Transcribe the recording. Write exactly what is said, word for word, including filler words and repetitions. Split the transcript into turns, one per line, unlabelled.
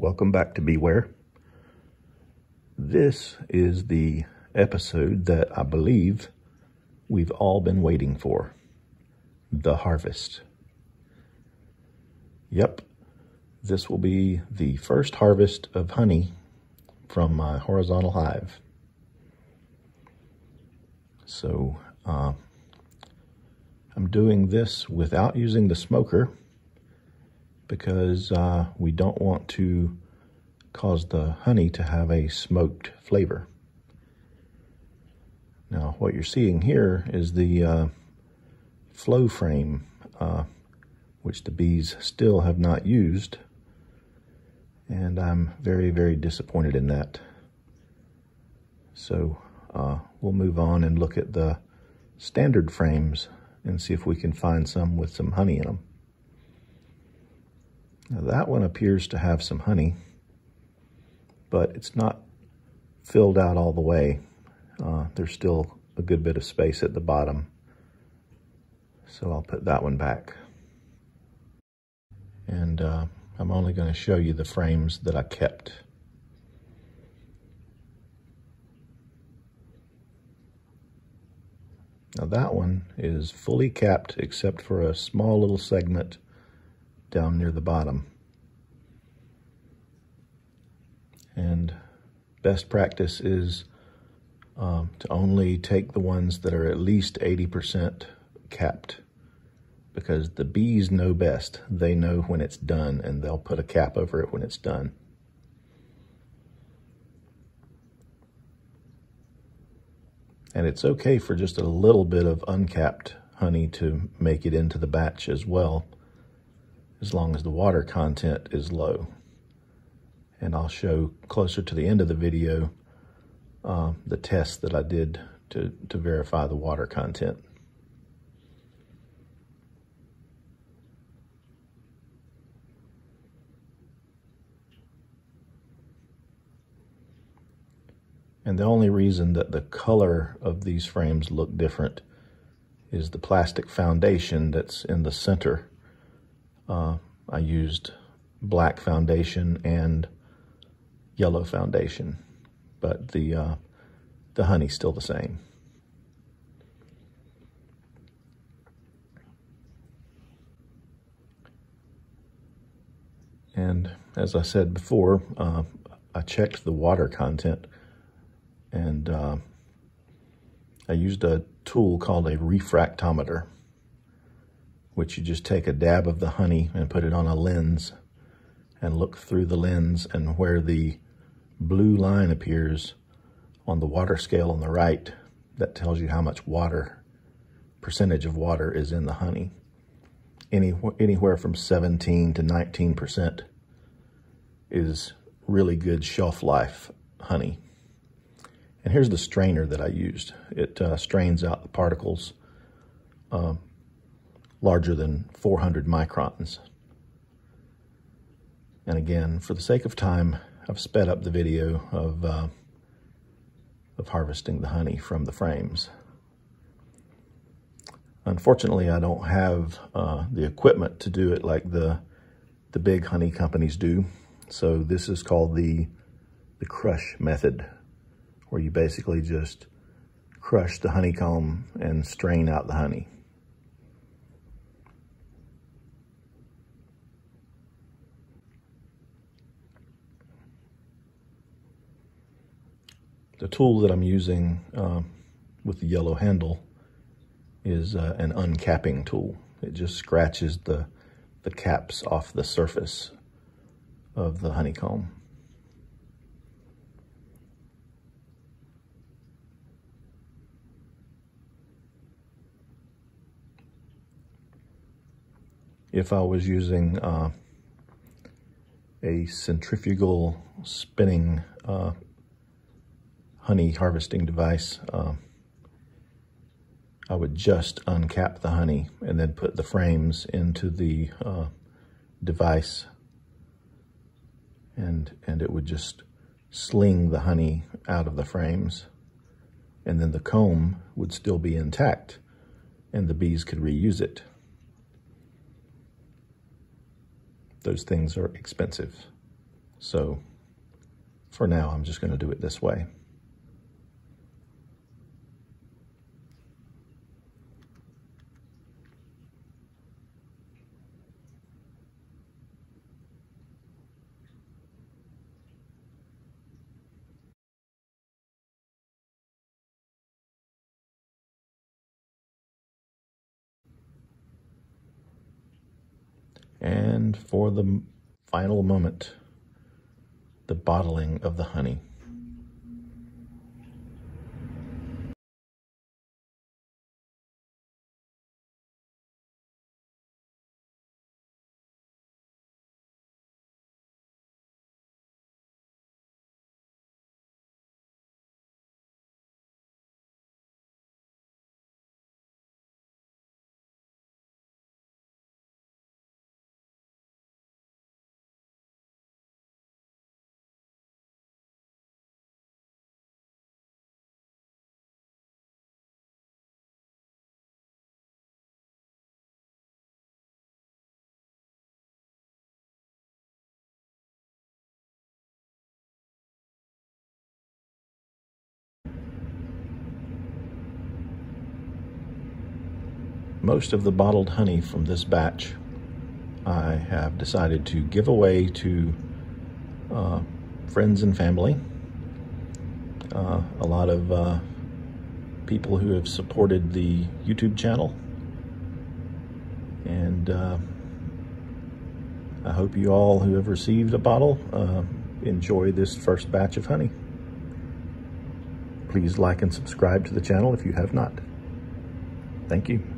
Welcome back to BEEWARE. This is the episode that I believe we've all been waiting for. The harvest. Yep, this will be the first harvest of honey from my horizontal hive. So uh, I'm doing this without using the smoker because uh, we don't want to cause the honey to have a smoked flavor. Now, what you're seeing here is the uh, flow frame, uh, which the bees still have not used, and I'm very, very disappointed in that. So uh, we'll move on and look at the standard frames and see if we can find some with some honey in them. Now that one appears to have some honey, but it's not filled out all the way. Uh, there's still a good bit of space at the bottom. So I'll put that one back. And uh, I'm only going to show you the frames that I kept. Now that one is fully capped except for a small little segment down near the bottom. And best practice is um, to only take the ones that are at least eighty percent capped, because the bees know best. They know when it's done, and they'll put a cap over it when it's done. And it's okay for just a little bit of uncapped honey to make it into the batch as well, as long as the water content is low. And I'll show closer to the end of the video uh, the test that I did to, to verify the water content. And the only reason that the color of these frames look different is the plastic foundation that's in the center. Uh, I used black foundation and yellow foundation, but the uh, the honey's still the same. And as I said before, uh, I checked the water content, and uh, I used a tool called a refractometer, which you just take a dab of the honey and put it on a lens and look through the lens, and where the blue line appears on the water scale on the right, that tells you how much water, percentage of water is in the honey. Any, anywhere from seventeen to nineteen percent is really good shelf life honey. And here's the strainer that I used. It uh, strains out the particles uh, larger than four hundred microns. And again, for the sake of time, I've sped up the video of, uh, of harvesting the honey from the frames. Unfortunately, I don't have uh, the equipment to do it like the, the big honey companies do. So this is called the, the crush method, where you basically just crush the honeycomb and strain out the honey. The tool that I'm using uh, with the yellow handle is uh, an uncapping tool. It just scratches the, the caps off the surface of the honeycomb. If I was using uh, a centrifugal spinning uh, honey harvesting device, uh, I would just uncap the honey and then put the frames into the uh, device, and, and it would just sling the honey out of the frames, and then the comb would still be intact and the bees could reuse it. Those things are expensive. So for now, I'm just going to do it this way. And for the final moment, the bottling of the honey. Most of the bottled honey from this batch I have decided to give away to uh, friends and family. Uh, a lot of uh, people who have supported the YouTube channel. And uh, I hope you all who have received a bottle uh, enjoy this first batch of honey. Please like and subscribe to the channel if you have not. Thank you.